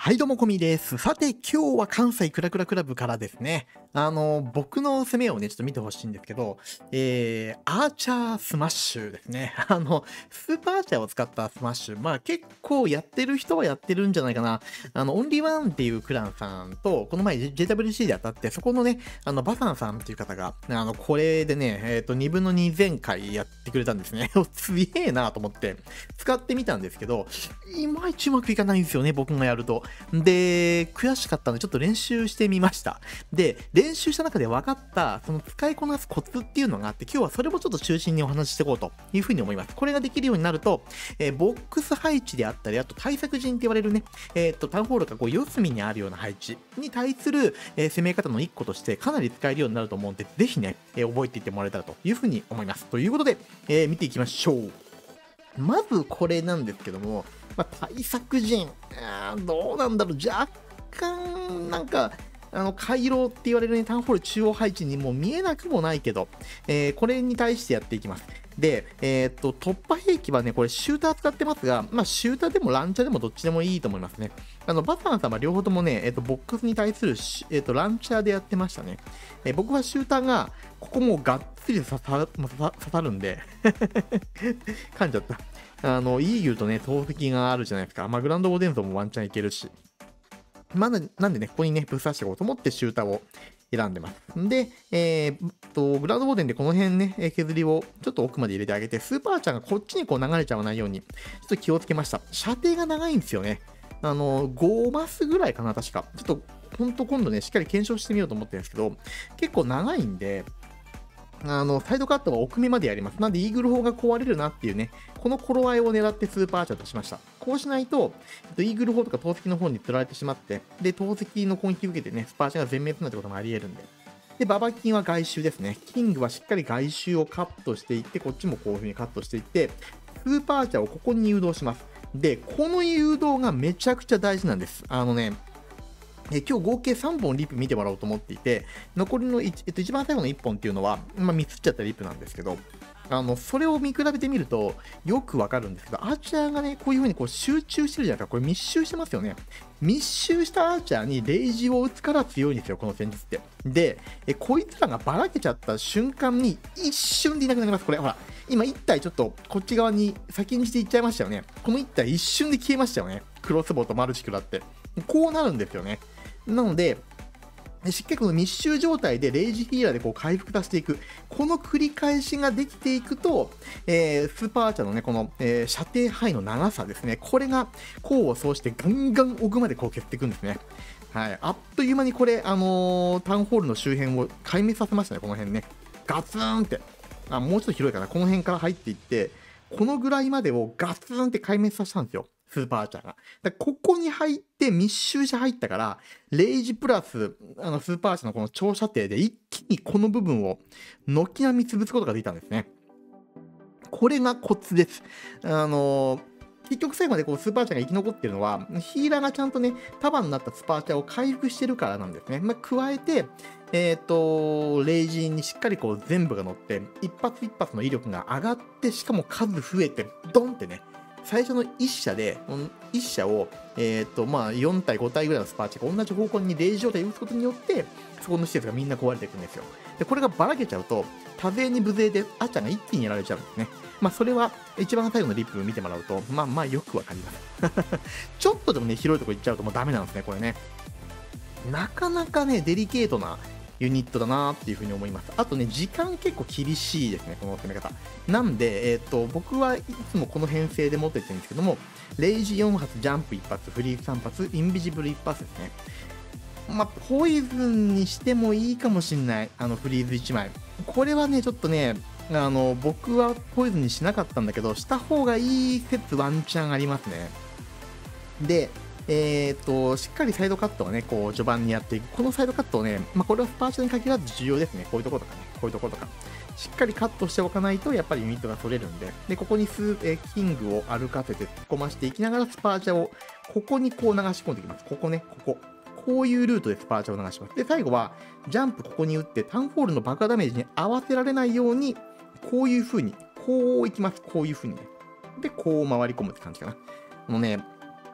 はいどうもこみです。さて今日は関西クラクラクラブからですね、僕の攻めをね、ちょっと見てほしいんですけど、アーチャースマッシュですね。スーパーアーチャーを使ったスマッシュ。まあ結構やってる人はやってるんじゃないかな。オンリーワンっていうクランさんと、この前 JWC で当たって、そこのね、バサンさんっていう方が、これでね、2分の2前回やってくれたんですね。すげえなと思って、使ってみたんですけど、いまいちうまくいかないんですよね、僕がやると。で、悔しかったので、ちょっと練習してみました。で、練習した中で分かった、その使いこなすコツっていうのがあって、今日はそれもちょっと中心にお話ししていこうというふうに思います。これができるようになると、ボックス配置であったり、あと対策陣って言われるね、タウンホールがこう四隅にあるような配置に対する、攻め方の一個として、かなり使えるようになると思うんで、ぜひね、覚えていってもらえたらというふうに思います。ということで、見ていきましょう。まずこれなんですけども、対策陣、どうなんだろう、若干、なんか、回廊って言われるね、タウンホール中央配置にも見えなくもないけど、これに対してやっていきます。で、突破兵器はね、これシューター使ってますが、シューターでもランチャーでもどっちでもいいと思いますね。バサンさんは両方ともね、ボックスに対するランチャーでやってましたね。僕はシューターが、ここもうがっつり刺さるんで噛んじゃった。イーグルとね、投石があるじゃないですか。グランドオーデンゾンもワンチャンいけるし。なんでね、ここにね、ぶっ刺していこうと思ってシューターを選んでます。で、グランドオーデンでこの辺ね、削りをちょっと奥まで入れてあげて、スーパーちゃんがこっちにこう流れちゃわないように、ちょっと気をつけました。射程が長いんですよね。5マスぐらいかな、確か。ちょっと、ほんと今度ね、しっかり検証してみようと思ってるんですけど、結構長いんで、サイドカットは奥目までやります。なんで、イーグル砲が壊れるなっていうね、この頃合いを狙ってスーパーアーチャーとしました。こうしないと、イーグル砲とか投石の方に釣られてしまって、で、投石の攻撃を受けてね、スパーチャーが全滅になるってこともあり得るんで。で、ババキンは外周ですね。キングはしっかり外周をカットしていって、こっちもこういう風にカットしていって、スーパーアーチャーをここに誘導します。で、この誘導がめちゃくちゃ大事なんです。今日合計3本リップ見てもらおうと思っていて、残りの一番最後の1本っていうのは、ミスっちゃったリップなんですけど、それを見比べてみると、よくわかるんですけど、アーチャーがね、こういう風にこう集中してるじゃないですか。これ密集してますよね。密集したアーチャーにレイジを打つから強いんですよ、この戦術って。で、こいつらがばらけちゃった瞬間に、一瞬でいなくなります。これ、ほら。今1体ちょっとこっち側に先にしていっちゃいましたよね。この1体一瞬で消えましたよね。クロスボウとマルチクラって。こうなるんですよね。なので、しっかりこの密集状態でレイジヒーラーでこう回復させていく。この繰り返しができていくと、スーパーアーチャーのね、この、射程範囲の長さですね。これが功を奏してガンガン奥までこう蹴っていくんですね。はい。あっという間にこれ、タウンホールの周辺を壊滅させましたね、この辺ね。ガツンって。もうちょっと広いかな。この辺から入っていって、このぐらいまでをガツンって壊滅させたんですよ。スーパーアーチャーが。ここに入って密集して入ったから、レイジプラス、スーパーアーチャーのこの長射程で一気にこの部分を軒並み潰すことができたんですね。これがコツです。結局最後までこうスーパーアーチャーが生き残ってるのは、ヒーラーがちゃんとね、束になったスパーチャーを回復してるからなんですね。加えて、レイジにしっかりこう全部が乗って、一発一発の威力が上がって、しかも数増えて、ドンってね、最初の1射で、1射を、4体、5体ぐらいのスパーチが同じ方向にレイジ状態で打つことによって、そこの施設がみんな壊れていくんですよ。で、これがばらけちゃうと、多勢に無勢で、あっちゃんが一気にやられちゃうんですね。それは、一番最後のリップ見てもらうと、よくわかります。ちょっとでもね、広いとこ行っちゃうともうダメなんですね、これね。なかなかね、デリケートなユニットだなっていうふうに思います。あとね、時間結構厳しいですね、この攻め方。なんで、僕はいつもこの編成で持ってってるんですけども、レイジ4発、ジャンプ1発、フリーズ3発、インビジブル1発ですね。ポイズンにしてもいいかもしんない。フリーズ1枚。これはね、ちょっとね、僕はポイズンにしなかったんだけど、した方がいい説ワンチャンありますね。で、しっかりサイドカットをね、こう、序盤にやっていく。このサイドカットをね、これはスパーチャに限らず重要ですね。こういうところとかね、こういうところとか。しっかりカットしておかないと、やっぱりユニットが取れるんで、で、ここにキングを歩かせて突っ込ましていきながら、スパーチャを、ここにこう流し込んでいきます。ここね、ここ。こういうルートでスパーチャを流します。で、最後は、ジャンプここに打って、タウンホールの爆破ダメージに合わせられないように、こういう風に、こういきます。こういう風にね。で、こう回り込むって感じかな。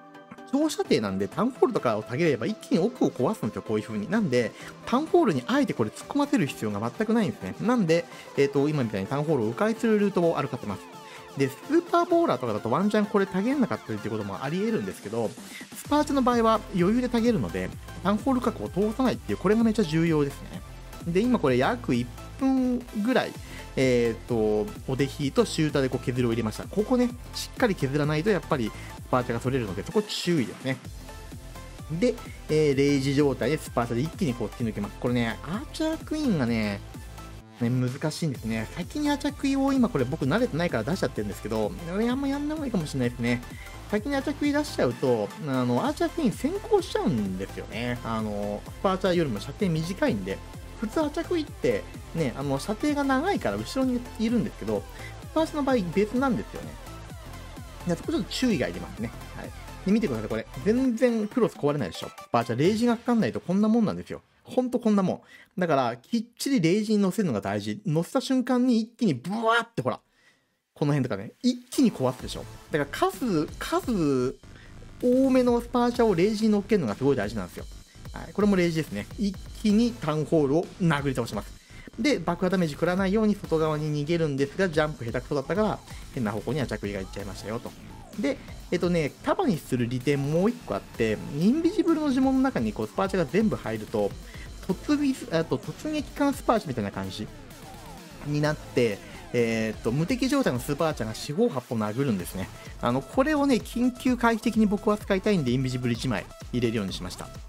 長射程なんで、タウンホールとかを下げれば一気に奥を壊すんですよ、こういう風に。なんで、タウンホールにあえてこれ突っ込ませる必要が全くないんですね。なんで、今みたいにタウンホールを迂回するルートを歩かせます。で、スーパーボーラーとかだとワンチャンこれたげんなかったりっていうこともあり得るんですけど、スパーチャの場合は余裕でたげるので、タウンホール角を通さないっていう、これがめっちゃ重要ですね。で、今これ約1分ぐらい、おでひとシューターでこう削りを入れました。ここね、しっかり削らないとやっぱりスパーチャが取れるので、そこ注意ですね。で、0時状態でスパーチャで一気にこう突き抜けます。これね、アーチャークイーンがね、難しいんですね。先にアーチャークイを今これ僕慣れてないから出しちゃってるんですけど、あんまやんない方がいいかもしれないですね。先にアーチャークイ出しちゃうと、アーチャークイ先行しちゃうんですよね。スパーチャーよりも射程短いんで、普通アーチャークイってね、射程が長いから後ろにいるんですけど、スパーチャーの場合別なんですよね。そこちょっと注意がいりますね。はい。で、見てください、これ。全然クロス壊れないでしょ。スパーチャー、レイジがかかんないとこんなもんなんですよ。ほんとこんなもん。だから、きっちりレイジに乗せるのが大事。乗せた瞬間に一気にブワーってほら、この辺とかね、一気に壊すでしょ。だから数多めのスパーチャーをレイジに乗っけるのがすごい大事なんですよ。はい。これもレイジですね。一気にタウンホールを殴り倒します。で、爆破ダメージ食らないように外側に逃げるんですが、ジャンプ下手くそだったから、変な方向には着衣がいっちゃいましたよと。で、束にする利点もう一個あって、インビジブルの呪文の中にこうスパーチャーが全部入ると、突撃艦スパーチャーみたいな感じになって、無敵状態のスーパーチャーが四方八方殴るんですね。これをね、緊急回避的に僕は使いたいんで、インビジブル1枚入れるようにしました。はい。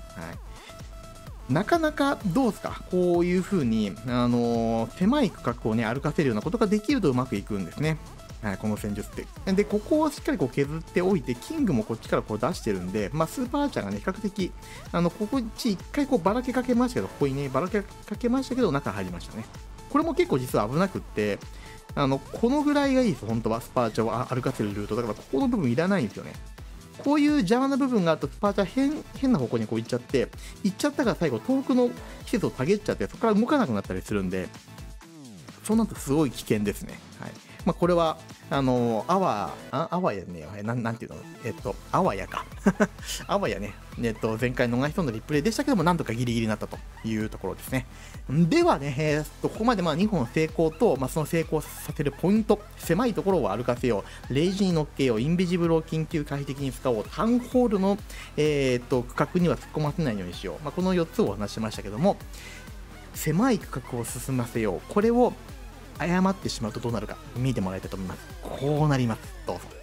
なかなかどうですか、こういう風に、狭い区画をね、歩かせるようなことができるとうまくいくんですね。はい、この戦術って。で、ここをしっかりこう削っておいて、キングもこっちからこう出してるんで、まあ、スーパーアーチャーがね、比較的、ここ一回こうばらけかけましたけど、ここにね、ばらけかけましたけど、中入りましたね。これも結構実は危なくって、このぐらいがいいです、本当は、スパーチャーを歩かせるルート。だから、ここの部分いらないんですよね。こういう邪魔な部分があると、スパーチャー変な方向にこう行っちゃったから最後、遠くの季節をたげっちゃって、そこから動かなくなったりするんで、そうなるとすごい危険ですね。はい。まあ、これは、あわやね、なんていうの、あわやか。あわやね、前回逃しそうなリプレイでしたけども、なんとかギリギリになったというところですね。ではね、ここまで2本成功と、その成功させるポイント、狭いところを歩かせよう、レイジに乗っけよう、インビジブルを緊急回避的に使おう、タウンホールの、区画には突っ込ませないようにしよう。この4つをお話ししましたけども、狭い区画を進ませよう。これを誤ってしまうとどうなるか見てもらいたいと思います。こうなります。どうぞ。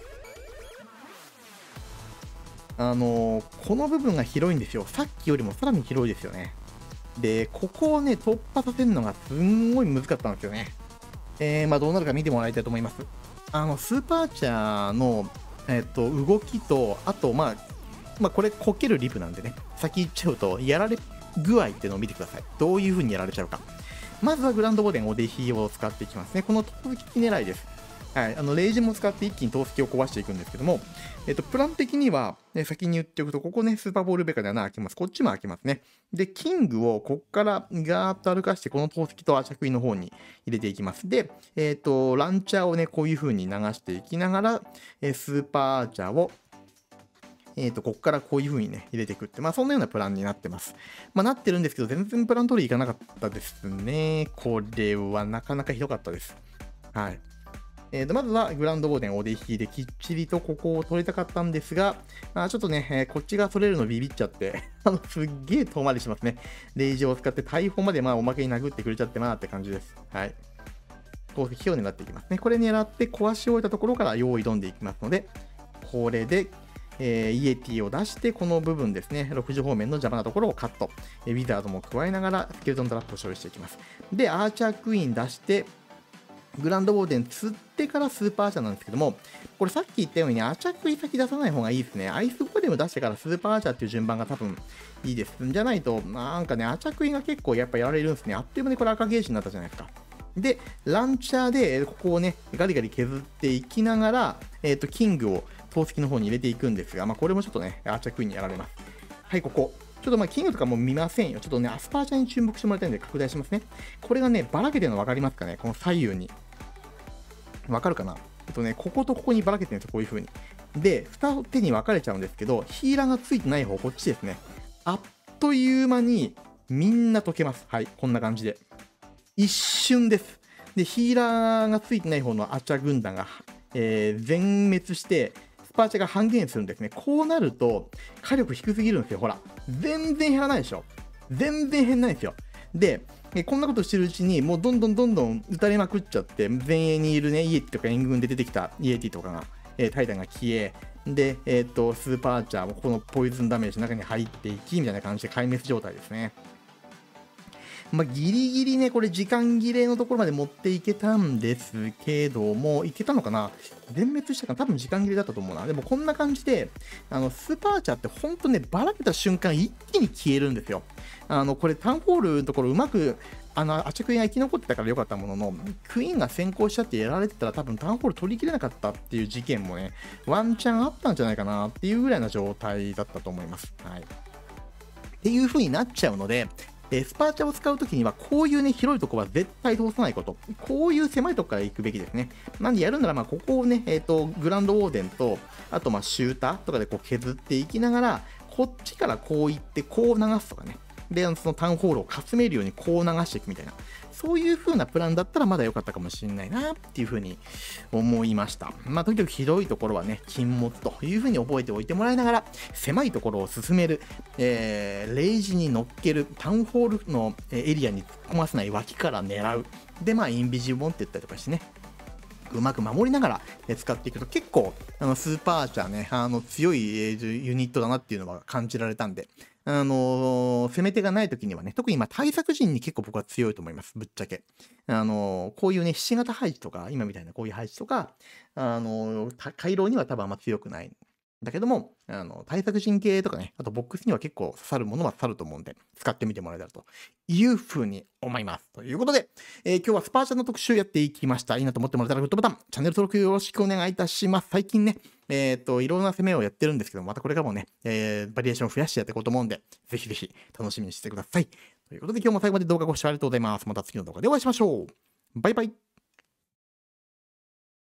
この部分が広いんですよ。さっきよりもさらに広いですよね。で、ここをね、突破させるのがすんごい難かったんですよね。どうなるか見てもらいたいと思います。スーパーチャーの、動きと、あと、これ、こけるリプなんでね、先行っちゃうと、やられ具合っていうのを見てください。どういう風にやられちゃうか。まずはグランドボーデン、オデヒを使っていきますね。この投石狙いです。はい。レイジも使って一気に投石を壊していくんですけども、プラン的には、先に言っておくと、ここね、スーパーボールベカで穴開きます。こっちも開きますね。で、キングをこっからガーッと歩かして、この投石とアーチャークイの方に入れていきます。で、ランチャーをね、こういう風に流していきながら、スーパーアーチャーをこっからこういう風にね、入れていくって、そんなようなプランになってます。なってるんですけど、全然プラン通りいかなかったですね。これはなかなかひどかったです。はい。まずはグランドボーデンをで引いてきっちりとここを取りたかったんですが、ちょっとね、こっちが取れるのビビっちゃって、すっげえ遠回りしますね。レイジを使って大砲までおまけに殴ってくれちゃってって感じです。はい。投石を狙っていきますね。これ狙って壊し終えたところから用意挑んでいきますので、これで、イエティを出して、この部分ですね、6時方面の邪魔なところをカット。ウィザードも加えながら、スケルトントラップを処理していきます。で、アーチャークイーン出して、グランドボーデン釣ってからスーパーアーチャーなんですけども、これさっき言ったように、アーチャークイーン先出さない方がいいですね。アイスゴレム出してからスーパーアーチャーっていう順番が多分いいです。じゃないと、なんかね、アーチャークイーンが結構やっぱやられるんですね。あっという間にこれ赤ゲージになったじゃないですか。で、ランチャーでここをね、ガリガリ削っていきながら、キングを投石の方に入れていくんですが、これもちょっとね、アーチャークイーンにやられます。はい、ここ。ちょっとキングとかも見ませんよ。ちょっとね、アスパーチャーに注目してもらいたいんで拡大しますね。これがね、ばらけてるの分かりますかね、この左右に。わかるかなこことここにばらけてるんですよ、こういう風に。 で、2手に分かれちゃうんですけど、ヒーラーがついてない方、こっちですね。あっという間にみんな溶けます。はい、こんな感じで。一瞬です。で、ヒーラーがついてない方のアーチャー軍団が、全滅して、スパーチャが半減するんですね。こうなると、火力低すぎるんですよ。ほら。全然減らないでしょ。全然減らないんですよ。で、こんなことしてるうちに、もうどんどん撃たれまくっちゃって、前衛にいるね、イエティとか援軍で出てきたイエティとかが、タイタンが消え、で、スーパーアーチャーもこのポイズンダメージの中に入っていき、みたいな感じで壊滅状態ですね。まあ、ギリギリね、これ時間切れのところまで持っていけたんですけども、いけたのかな、全滅したかな、多分時間切れだったと思うな。でもこんな感じで、スーパーアーチャーってほんとね、ばらけた瞬間一気に消えるんですよ。これタウンホールのところうまく、アチャクイーンが生き残ってたから良かったものの、クイーンが先行しちゃってやられてたら多分タウンホール取りきれなかったっていう事件もね、ワンチャンあったんじゃないかなっていうぐらいな状態だったと思います。はい。っていう風になっちゃうので、スパーチャを使うときには、こういうね、広いところは絶対通さないこと。こういう狭いところから行くべきですね。なんでやるなら、まあ、ここをね、グランドウォーデンと、あと、まあ、シューターとかでこう削っていきながら、こっちからこう行って、こう流すとかね。で、そのタウンホールをかすめるようにこう流していくみたいな。そういう風なプランだったらまだ良かったかもしれないなっていう風に思いました。まあ、とにかく広いところはね、禁物という風に覚えておいてもらいながら、狭いところを進める、レイジに乗っける、タウンホールのエリアに突っ込ませない脇から狙う。で、まあ、インビジブルンって言ったりとかしてね、うまく守りながら使っていくと結構スーパーアーチャーね強いユニットだなっていうのは感じられたんで、攻め手がない時にはね、特に対策陣に結構僕は強いと思います、ぶっちゃけ。こういうね、ひし形配置とか、今みたいなこういう配置とか、回廊には多分あんま強くない。だけども、対策陣系とかね、あとボックスには結構刺さるものは刺さると思うんで、使ってみてもらえたらというふうに思います。ということで、今日はスパーチャの特集やっていきました。いいなと思ってもらえたらグッドボタン、チャンネル登録よろしくお願いいたします。最近ね、いろんな攻めをやってるんですけど、またこれからもね、バリエーションを増やしてやっていこうと思うんで、ぜひぜひ楽しみにしてください。ということで今日も最後まで動画ご視聴ありがとうございます。また次の動画でお会いしましょう。バイバイ。